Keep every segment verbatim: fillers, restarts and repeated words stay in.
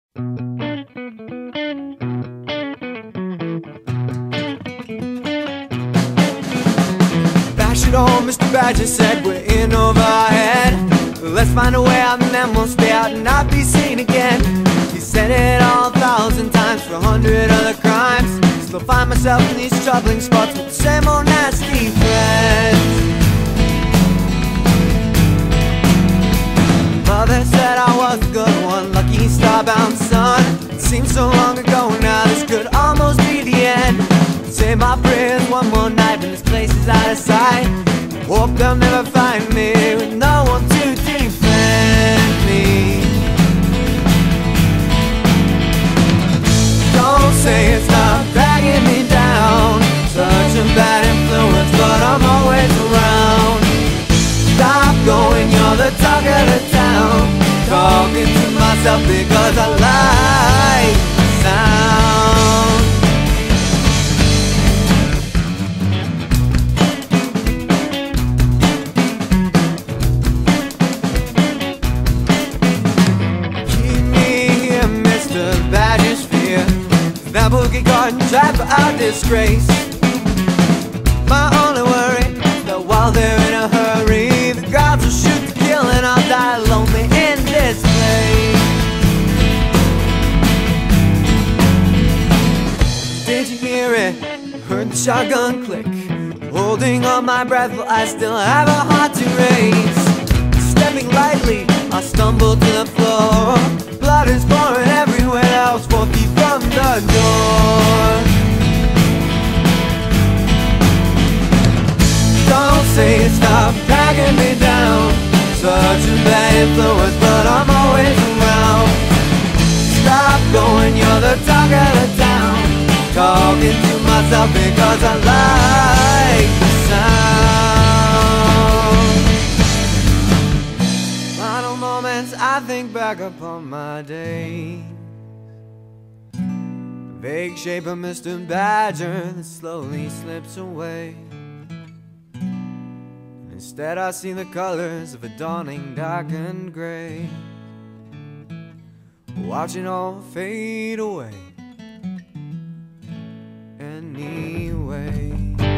Bash it on, Mister Badger said, we're in over our head. Let's find a way out and then we'll stay out and not be seen again. He said it all a thousand times for a hundred other crimes. Still find myself in these troubling spots with the same old nasty friends. Mother said I was a good one, lucky star-bound son. It seems so long ago now, this could almost be the end. Say my prayers one more night when this place is out of sight. Hope they'll never find me with no one to defend me. Don't say it's not dragging me down, such a bad influence, but I'm always around. Stop going, you're the talk of the town. Talking to myself because I like the sound. Keep me here, Mister Badger's fear. That boogie garden tried for our disgrace. My only worry is that while they're in a hurry, the gods will shoot to kill and I'll die lonely in this place. Did you hear it? Heard the shotgun click. Holding on my breath while I still have a heart to raise. Stepping lightly, I stumble to the floor. Blood is pouring everywhere. I was four feet from the door. Don't say it, stop dragging me down. Such a bad influence, but I'm always around. Stop going, you're the talk of the town. Talking to myself because I like the sound. Final moments, I think back upon my day. The vague shape of Mister Badger that slowly slips away. Instead I see the colors of a dawning darkened gray, watching all fade away anyway.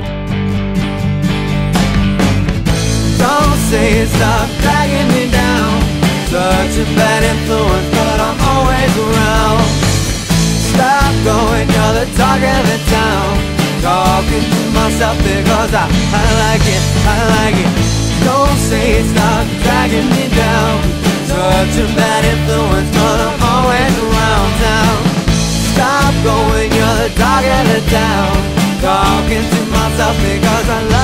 Don't say it, stop dragging me down. Such a bad influence, but I'm always around. Stop going, you're the talk of the town. Talking to myself because I, I like it, I like it. Don't say it, stop dragging me down. Such a bad influence, but I'm always around town. Stop going, you're the talk of the town. Talking to myself because I like it.